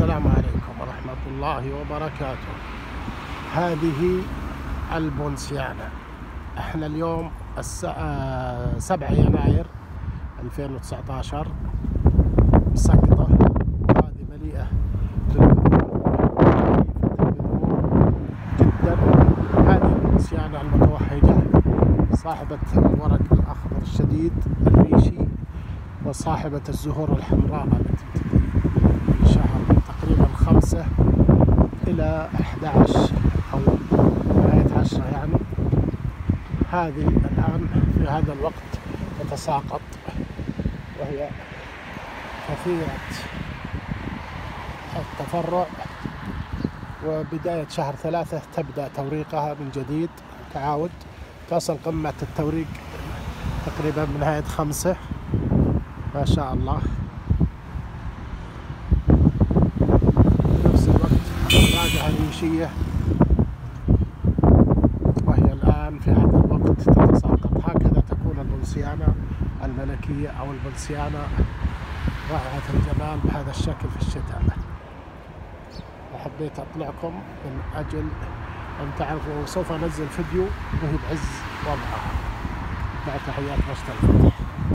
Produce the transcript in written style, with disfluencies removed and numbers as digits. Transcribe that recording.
السلام عليكم ورحمة الله وبركاته. هذه البونسيانا. احنا اليوم 7 يناير 2019. مسقطة هذه مليئة بالبذور جدا. هذه البونسيانا المتوهجة صاحبة الورق الأخضر الشديد الريشي وصاحبة الزهور الحمراء التي تبتدي في شهر تقريبا 5 إلى 11 أو نهاية 10 يعني. هذه الآن في هذا الوقت تتساقط وهي كثيرة التفرع، وبداية شهر 3 تبدأ توريقها من جديد تعاود. تصل قمة التوريق تقريبا من نهاية 5 ما شاء الله. في نفس الوقت أوراقها ريشية وهي الآن في هذا الوقت تتساقط. هكذا تكون البونسيانا الملكية أو البونسيانا رائعة الجمال بهذا الشكل في الشتاء. وحبيت أطلعكم من أجل أن تعرفوا. سوف أنزل فيديو وهي بعز وضعها. مع تحيات مشتى الفتح.